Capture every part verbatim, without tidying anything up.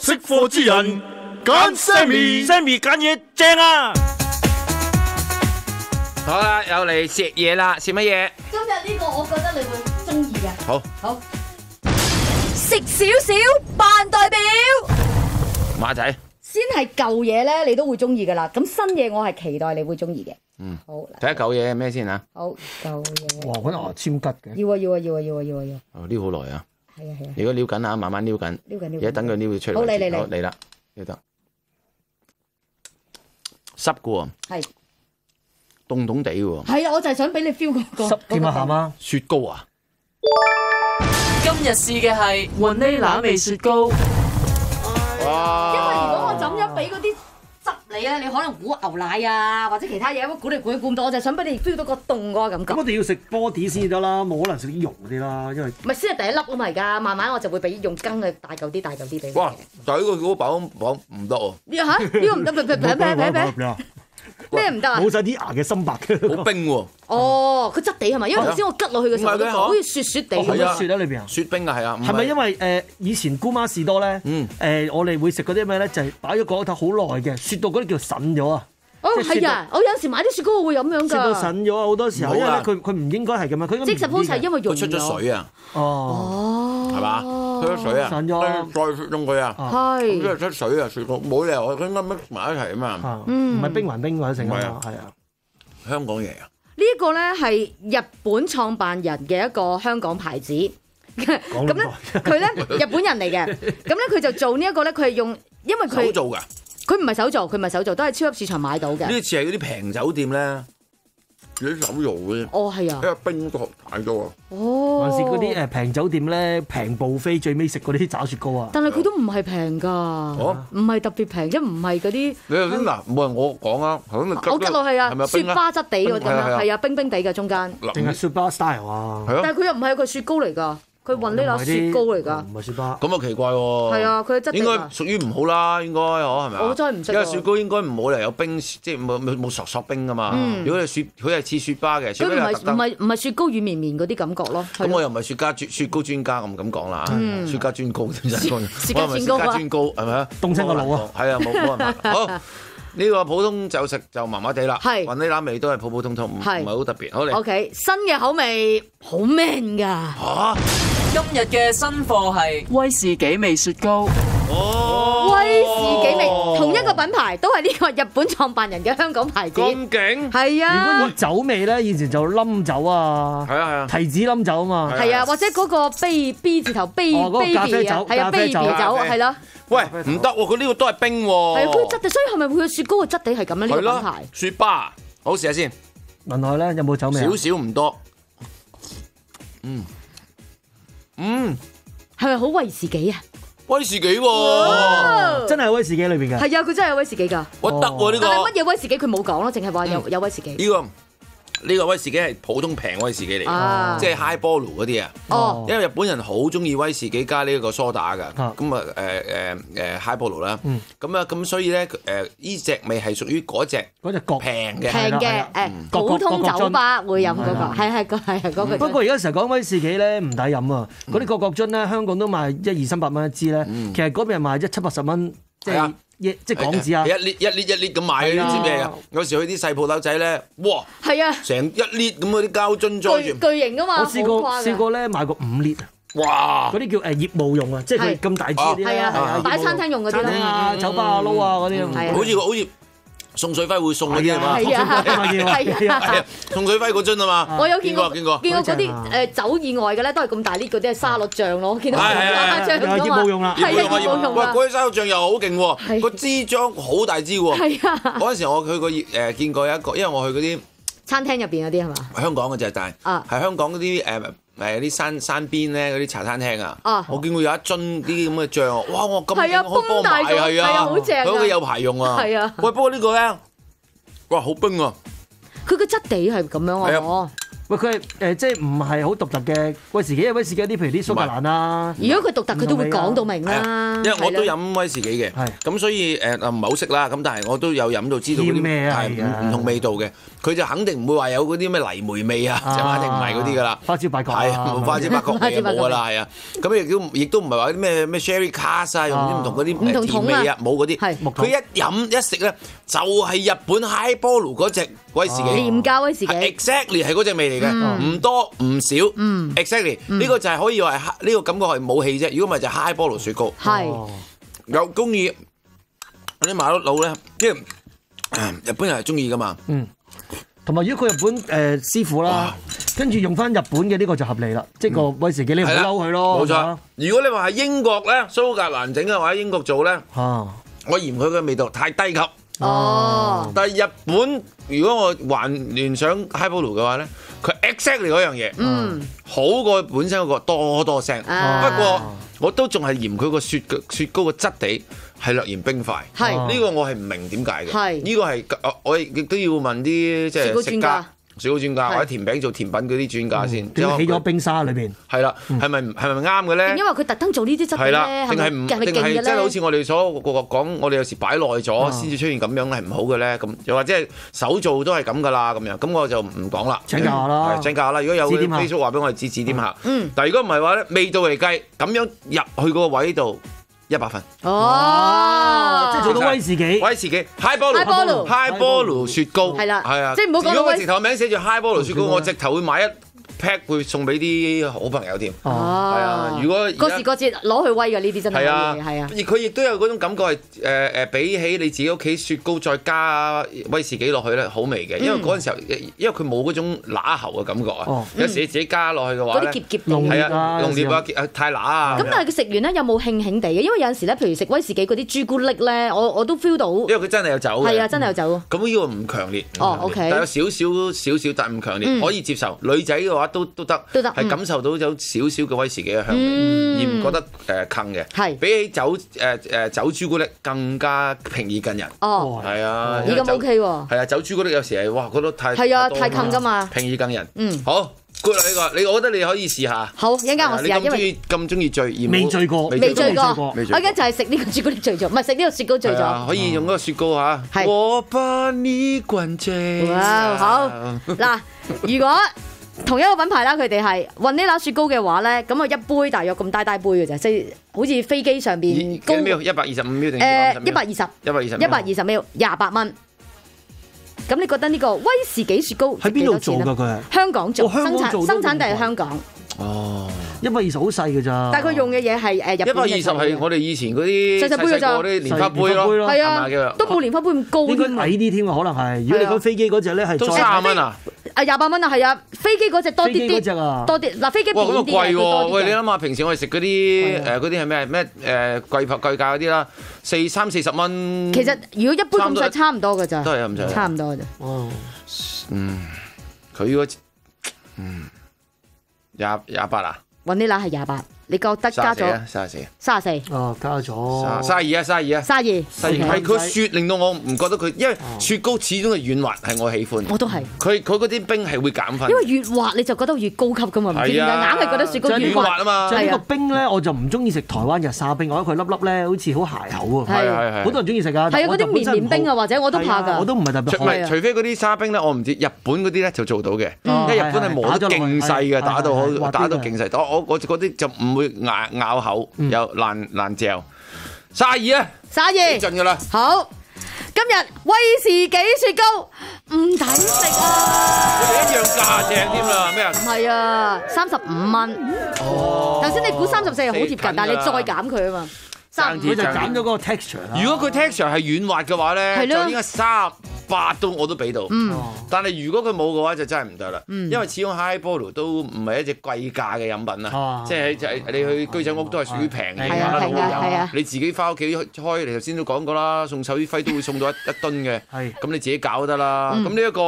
識貨之人揀 Sammy，Sammy 揀嘢正啊！ 好啦，又嚟食嘢啦，食乜嘢？ 今日呢個我覺得你會中意嘅。 好， 好，食少少扮代表。 馬仔， 先係舊嘢咧，你都會中意噶啦。咁新嘢我係期待你會中意嘅。 嗯， 好。 睇下舊嘢係咩先啊？ 好，舊嘢。 哇，嗰啲牙籤吉嘅。 要啊要啊要啊要啊要啊要。 哦，撩好耐啊！ 係啊係啊。 如果撩緊啊，慢慢撩緊。 撩緊撩緊。 而家等佢撩佢出嚟。 好，嚟嚟嚟。 嚟啦，呢得。濕嘅喎。 係。 凍凍地喎。 係啊，我就係想俾你 feel 嗰個。 濕添啊，係嘛？ 雪糕啊！ 今日試嘅係雲呢拿味雪糕。 哇！ 因為如果我就咁樣俾嗰啲汁你咧，你可能估牛奶啊或者其他嘢，估嚟估去估唔到，我就想俾你 feel 到個凍嗰個感覺。 咁我哋要食 body 先得啦，冇可能食啲肉嗰啲啦，因為唔係先係第一粒啊嘛，而家慢慢我就會俾用羹嘅大嚿啲大嚿啲俾你。 哇！就呢個嗰個飽飽唔得喎。 呢嚇呢個唔得，劈劈劈劈劈咩唔得啊？ 冇晒啲牙嘅深白嘅。 好冰喎。 哦，佢質地係咪？因為頭先我吉落去嘅時候， 唔係嘅好似雪雪地咁係啊樣。 雪喺裏邊啊？ 雪冰啊，係啊。 係咪因為誒以前姑媽士多咧？ 嗯。 誒我哋會食嗰啲咩咧？就係擺咗個頭好耐嘅，雪到嗰啲叫腎咗啊！ 哦，係啊！我有時買啲雪糕我會咁樣㗎。 雪到腎咗啊！好多時候，因為咧佢佢唔應該係咁樣，佢應該即係 suppose 係因為溶佢出咗水啊。 哦。 哦。 係嘛？出咗水啊。 腎咗。 再雪凍佢啊。 係。 咁即係出水啊！雪到冇理由我應該 mix 埋一齊啊嘛。 嗯。唔係冰還冰或者成啊嘛，係啊。 香港嘢啊！ 呢一個咧係日本創辦人嘅一個香港牌子，咁咧佢咧日本人嚟嘅，咁咧佢就做呢一個咧，佢係用，因為佢手做㗎， 佢唔係手做，佢唔係手做，都係超級市場買到嘅。 呢次係嗰啲平酒店咧，自己手做嘅。 哦，係啊， 因為冰個太多啊。 哦， 還是嗰啲誒平酒店咧，平部飛最尾食嗰啲炸雪糕啊！ 但係佢都唔係平㗎，唔係特別平，即唔係嗰啲。 你頭先嗱，冇人我講啊，頭先你我吉落去啊，雪巴質地嗰啲咁樣，係啊，冰冰地嘅中間。 定係雪巴 style 啊？ 係啊。 但係佢又唔係個雪糕嚟㗎，佢雲呢拿雪糕嚟㗎。 唔係雪巴。 咁啊奇怪喎。 係啊，佢嘅質地應該屬於唔好啦，應該嗬係咪啊？ 我真係唔識。 因為雪糕應該唔好嚟有冰，即係冇冇冇索索冰㗎嘛。如果你雪，佢係似雪巴嘅， 佢唔係唔係唔係雪糕軟綿綿嗰啲感覺咯。 咁我又唔係雪家雪糕專家，我唔敢講啦。雪家專高點解講？ 雪家專高啊！ 專高係咪啊？ 凍親個腦啊！ 係啊，冇冇人問。好，呢個普通就食就麻麻地啦。 係雲呢拿味都係普普通通，唔唔係好特別。好嚟。 O K，新嘅口味好 man 㗎。 嚇！ 今日嘅新貨係威士忌味雪糕。 哦， 威士忌味，同一個品牌，都係呢個日本創辦人嘅香港牌子。 咁勁！ 係啊。 如果以酒味咧，以前就冧酒啊， 係啊係啊， 提子冧酒啊嘛。 係啊，或者嗰個 B B 字頭 B baby 啊，係啊 baby 酒係咯。 喂，唔得喎，佢呢個都係冰喎。 係佢質地，所以係咪佢嘅雪糕嘅質地係咁樣呢個品牌？ 雪巴，好試下先。 問佢咧有冇酒味？ 少少唔多。嗯。嗯， 係咪好威士忌啊？ 威士忌喎， 真係威士忌裏邊嘅。 係啊，佢真係有威士忌㗎。 我得喎呢個。 但係乜嘢威士忌佢冇講咯，淨係話有有威士忌。 呢個呢個威士忌係普通平威士忌嚟嘅，即係 highball 嗰啲啊。 哦。 因為日本人好中意威士忌加呢一個梳打㗎，咁啊誒誒誒 highball 啦。咁啊咁所以咧誒呢隻味係屬於嗰隻嗰隻角平嘅。 平嘅誒，普通酒吧會飲嗰個，係係個係係嗰個。 不過而家成日講威士忌咧唔抵飲啊！嗰啲角角樽咧，香港都賣一二三百蚊一支咧，其實嗰邊係賣一七八十蚊，即係即係港紙啊！ 一列一列一列咁買嘅，你知咩啊？有時去啲細鋪頭仔咧，哇！ 係啊， 成一列咁嗰啲膠樽裝巨住。 巨型㗎嘛， 我試過好誇㗎試過咧買過五列啊！ 哇！ 嗰啲叫誒業務用啊，即係佢咁大支嗰啲係啊，擺喺餐廳用嗰啲餐廳啦， 啊、酒吧啊、撈啊嗰啲， 係啊好似好似宋水輝會送嗰啲係嘛？ 係啊係啊係啊，宋水輝嗰樽啊嘛。 我有見過見過見過嗰啲誒酒以外嘅咧，都係咁大呢嗰啲係沙律醬咯，我見到沙律醬㗎嘛。 業務用啦， 係啊業務用喂， 啊。 嗰啲沙律醬又好勁喎，個支裝好大支喎。 係啊。 嗰陣時我去過誒見過一個，因為我去嗰啲餐廳入邊嗰啲係嘛？ 香港嘅就係，但係係香港嗰啲誒誒啲山山邊咧嗰啲茶餐廳啊，我見過有一樽啲咁嘅醬，哇！我咁係啊，崩大咗，係啊，好正啊！ 佢屋企有排用啊。 係啊。 喂，不過呢個咧，哇，好冰啊！ 佢個質地係咁樣啊。 喂，佢係誒即係唔係好獨特嘅威士忌？因為威士忌啲譬如啲蘇格蘭啊， 如果佢獨特，佢都會講到明啦。 因為我都飲威士忌嘅，咁所以誒唔係好識啦。咁但係我都有飲到知道嗰啲係唔唔同味道嘅。佢就肯定唔會話有嗰啲咩泥煤味啊，就肯定唔係嗰啲噶啦。 花椒八角係冇花椒八角味冇噶啦，係啊。咁亦都亦都唔係話啲咩咩 Sherry Cask 啊，用啲唔同嗰啲甜味啊，冇嗰啲。佢一飲一食咧，就係日本 Highball 嗰隻威士忌， 廉價威士忌 ，exactly 係嗰隻味嚟嘅，唔多唔少，exactly 呢個就係可以話係呢個感覺係冇氣啫。如果唔係就 Highball 雪糕， 係有中意啲馬碌佬咧，即係日本人係中意噶嘛。 嗯。同埋如果佢日本誒、呃、師傅啦，跟住用翻日本嘅呢個就合理啦，即係個威士忌你唔好嬲佢咯。 冇錯。如果你話係英國咧，蘇格蘭整嘅或者英國做咧， 啊， 我嫌佢嘅味道太低級。 哦。 但係日本如果我還聯想 Highball 嘅話咧，佢 exactly 嗰樣嘢，嗯，好過本身嗰個多多聲。 啊、 不過我都仲係嫌佢個雪嘅雪糕嘅質地係略嫌冰塊。 係呢、 呢個我係唔明點解嘅。 係呢個係我我亦都要問啲即係食家。雪糕專家或者甜餅做甜品嗰啲專家先， 點起咗冰沙裏邊？ 係啦，係咪係咪啱嘅咧？ 因為佢特登做呢啲質地咧， 定係唔定係即係好似我哋所個個講，我哋有時擺耐咗先至出現咁樣係唔好嘅咧？咁又或者係手做都係咁噶啦咁樣，咁我就唔講啦。 請教下啦， 請教下啦。如果有 Facebook 話俾我哋指指點下。嗯。但係如果唔係話咧，味道嚟計，咁樣入去個位度。一百分哦， 即係做到威士忌， 威士忌 Highball Highball 雪糕係啦，係啊， 即係唔好講。 如果我直頭名寫住 Highball 雪糕，我直頭會買一 pack 會送俾啲好朋友添。哦，係啊，如果過時過節攞去威㗎呢啲真係，係啊，係啊。 而佢亦都有嗰種感覺係誒誒，比起你自己屋企雪糕再加威士忌落去咧，好味嘅。因為嗰陣時候，因為佢冇嗰種乸喉嘅感覺啊。有時你自己加落去嘅話咧， 嗰啲澀澀地係啊，濃烈啊，太乸啊。 咁但係佢食完咧有冇興興地嘅？因為有陣時咧，譬如食威士忌嗰啲朱古力咧，我我都 feel 到。 因為佢真係有酒嘅。 係啊，真係有酒。 咁呢個唔強烈。 哦，OK。 但有少少少少，但唔強烈，可以接受。女仔嘅話都都得。都得。係感受到有少少嘅威士忌嘅香味，而唔覺得誒坑嘅。係比起酒誒誒酒朱古力更加平易近人。哦，係啊， 咦咁 OK 喎。 係啊，酒朱古力有時係哇覺得太係啊太坑㗎嘛， 平易近人。嗯，好 good 啦呢個，你我覺得你可以試下。 好，一陣間我試下，因為咁中意醉， 未醉過， 未醉過。我而家就係食呢個朱古力醉咗，唔係食呢個雪糕醉咗。 可以用嗰個雪糕嚇。係。我把你灌醉。 哇，好嗱，如果同一個品牌啦，佢哋係雲呢拿雪糕嘅話咧，咁啊一杯大約咁大大杯嘅啫，即係好似飛機上邊高一百二十五秒定誒一百二十一百二十一百二十秒廿八蚊。咁你覺得呢個威士忌雪糕喺邊度做㗎？佢係香港做，生產生產地係香港。 哦， 一百二十好細㗎咋？ 但係佢用嘅嘢係誒日本嘅。 一百二十係我哋以前嗰啲細細杯㗎咋？ 啲蓮花杯咯， 係啊，都冇蓮花杯咁高添。 應該矮啲添啊，可能係。如果你講飛機嗰隻咧係都三十蚊啊？ 啊廿八蚊啊，係啊，飛機嗰隻多啲啲，多啲嗱飛機便宜啲嘅， 貴喎！喂，你諗下，平時我哋食嗰啲誒嗰啲係咩咩誒貴拍貴價嗰啲啦，四三四十蚊。 其實如果一杯咁細，差唔多㗎咋， 都係咁細， 差唔多㗎咋。 哦，嗯，佢嗰嗯廿廿八啊？ 雲呢拿係廿八。你覺得加咗三十四， 三十四哦，加咗三十二啊，三十二啊， 三十二， 係佢雪令到我唔覺得佢，因為雪糕始終係軟滑，係我喜歡。 我都係。佢佢嗰啲冰係會減分。 因為越滑你就覺得越高級噶嘛，唔知點解硬係覺得雪糕越滑啊嘛。 就係呢個冰咧，我就唔中意食台灣日沙冰，我覺得佢粒粒咧好似好鞋口啊。 係係係。 好多人中意食㗎。 係啊，嗰啲綿綿冰啊，或者我都怕㗎。 我都唔係特別好。 除非嗰啲沙冰咧，我唔知日本嗰啲咧就做到嘅，因為日本係磨得勁細嘅，打到好打到勁細。我我我嗰啲就唔會咬咬口。有爛爛嚼，三十二啊， 三十二盡㗎啦。 好，今日威士忌雪糕唔抵食啊！ 你哋一樣價正添啦，咩啊？ 唔係啊，三十五蚊。哦，頭先你估三十四係好貼近，但係你再減佢啊嘛。 三佢就減咗嗰個 texture。 如果佢 texture 係軟滑嘅話咧，就應該三八都我都俾到。嗯。但係如果佢冇嘅話，就真係唔得啦。嗯。因為始終 Highball 都唔係一隻貴價嘅飲品啊。即係喺你去居酒屋都係屬於平嘅嘢啦。 係啊係啊。 你自己翻屋企開，你頭先都講過啦，送手續費都會送到一一噸嘅。係。咁你自己搞得啦。咁呢一個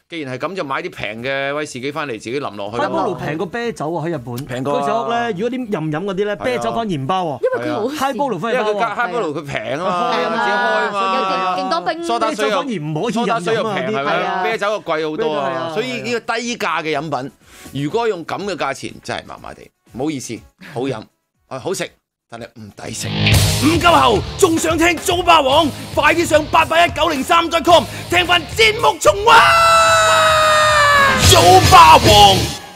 既然係咁，就買啲平嘅威士忌翻嚟自己淋落去。 Highball 平過啤酒喎喺日本。 平過。 佢酒咧，如果啲任飲嗰啲咧，啤酒反而唔包喎。 因為佢好 Highball 反而包喎。 因為佢 Highball 佢平啊嘛， 係啊自己開啊嘛。 勁多冰。 蘇打水又反而唔可以蘇打水又平飲係咪啊？ 啤酒又貴好多啊，所以啊呢個低價嘅飲品，如果用咁嘅價錢，真係麻麻地，唔好意思，好飲啊好食，但係唔抵食。 唔夠喉，仲想聽早霸王？快啲上八八一九零三 dot com 聽翻節目重溫。早霸王。